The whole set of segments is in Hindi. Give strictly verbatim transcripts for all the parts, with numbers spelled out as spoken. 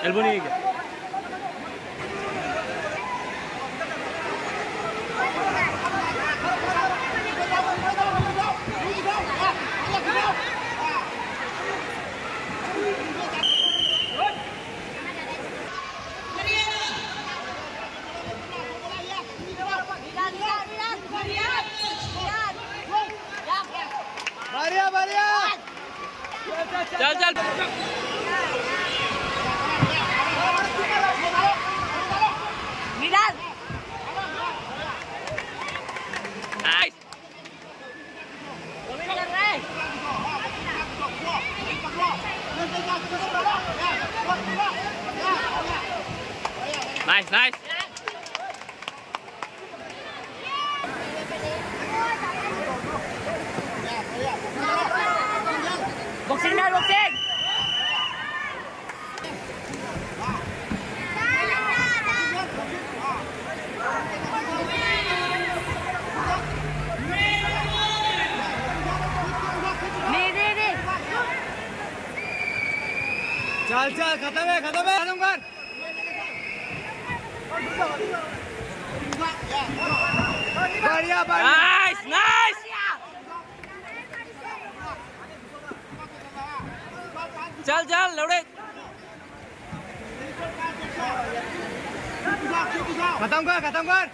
एल्बो नहीं है क्या? बढ़िया बढ़िया चल चल नाइस नाइस बॉक्सिंग ना बॉक्सिंग चल चल खत्म है खत्म है खत्म कर बढ़िया बढ़िया नाइस नाइस चल चल लौड़े खत्म कर खत्म कर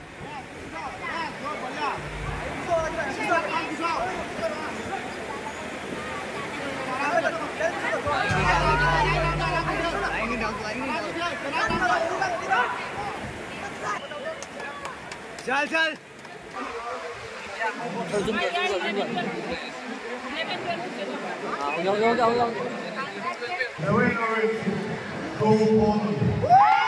चल चल The winner is gold.